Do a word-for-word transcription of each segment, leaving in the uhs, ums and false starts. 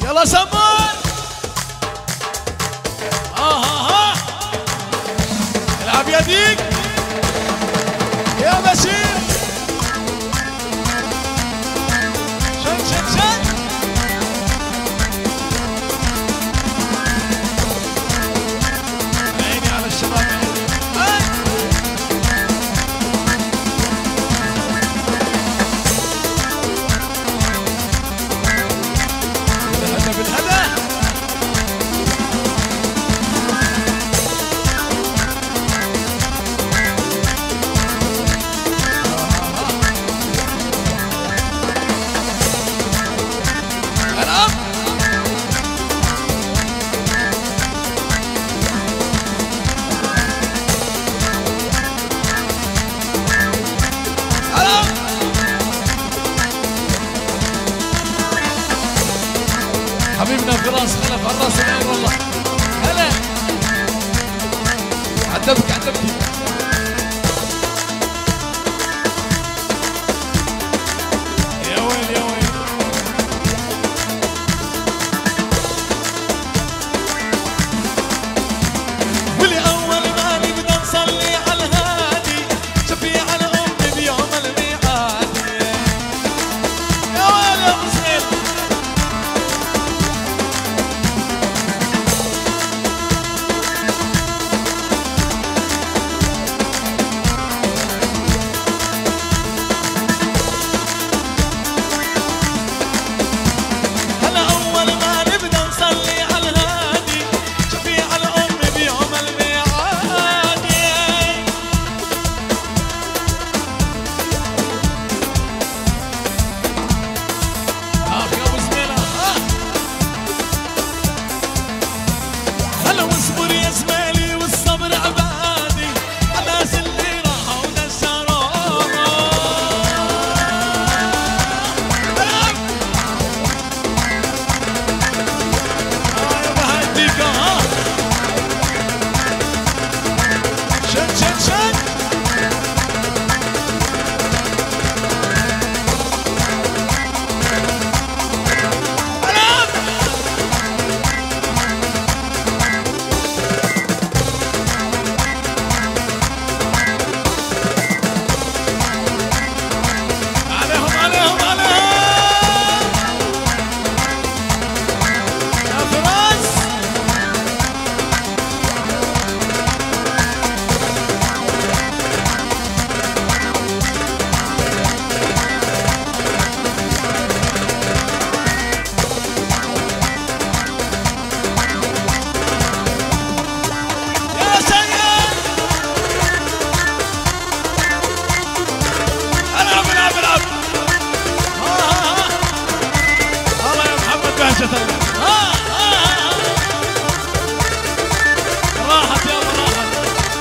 يلا سمون. ها ها ها العب يديك يا بشير. شد شد شد عيني على الشباب. حبيبنا فراس خلف على الراس والعين والله. هلا عدبك عدبتي. يا ويل يا ويل. ولأول ما نبدا نصلي على الهادي شفيع الأم بيوم الميعاد. يا ويل يا مسهل. راحت يلا راحت.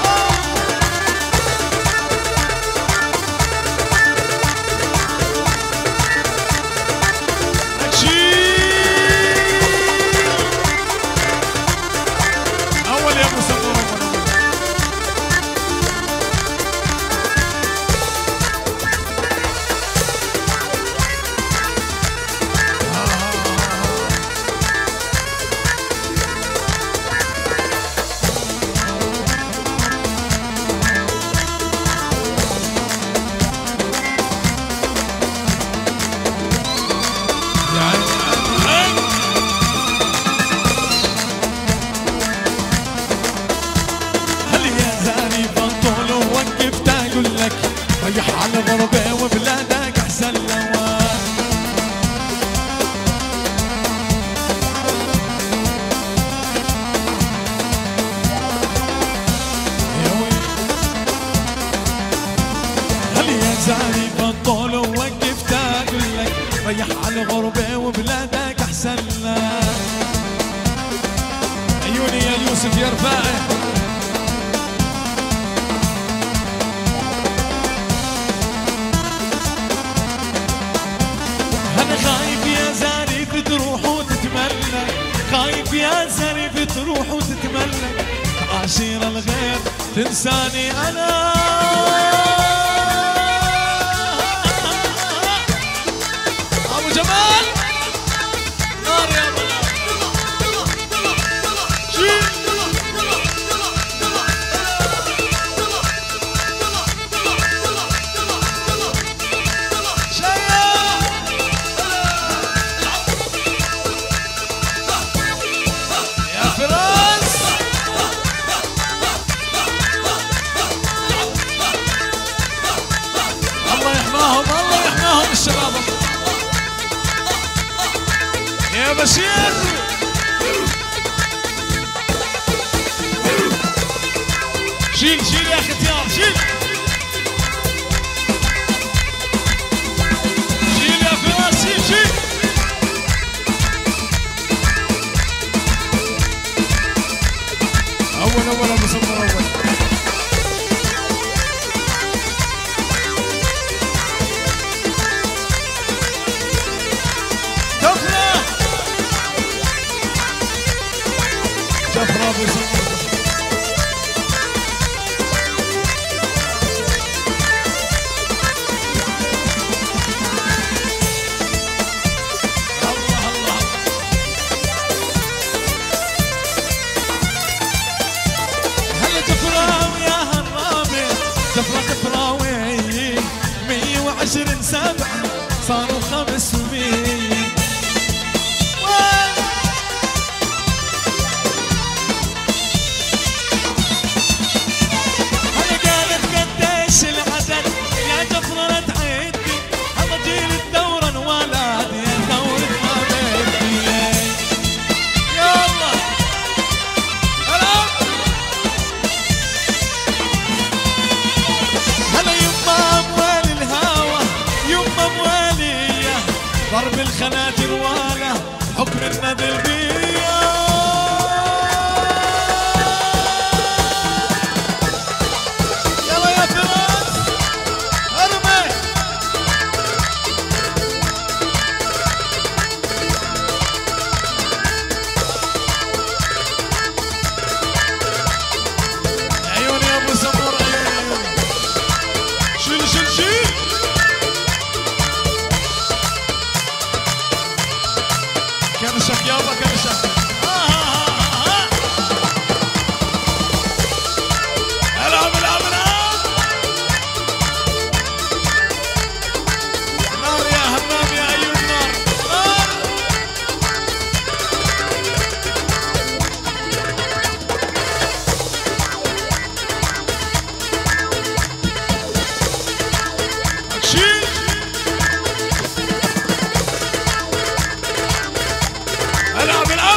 أول يا أبو سمور. ريح على غربة وبلادك أحسن لوان. يا ويل هل يا زاري بطل ووقف تاقول لك ريح على غربة وبلادك أحسن لك. عيوني يا يوسف يا رفاعي. خايف يا زاري تروح وتتملك، خايف يا زاري تروح وتتملك، عشير الغير تنساني أنا. أبو جمال نار يا بلال. يا بشير شيل شيل يا اخي تيار شيل شيل يا فراس شيل شيل اول اول ابو سمر اول جفرة جفرة ابو سمر جفرة فراوي مية وعشرين سبعة صاروا خمسمية هلا قالت قديش العدد يا جفرة لا تعدي هذا جيل الدورة انولد يا دورة ما بدي يلا هلا هلا يما اموال الهوى يما امواليه ضرب الخناجر وانا حكم النادي البيه يلا يا فراس ارمي عيوني يا ابو سمر عيوني شيل شيل شيل كرشك يابا كرشك العب العب العب نار يا همام يا ايوب نار نار شيل العب العب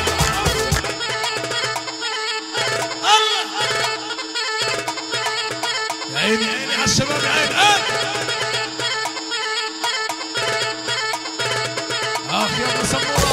الله يا عيني يا عيني على الشباب يا عيني اخ يا ابو سمور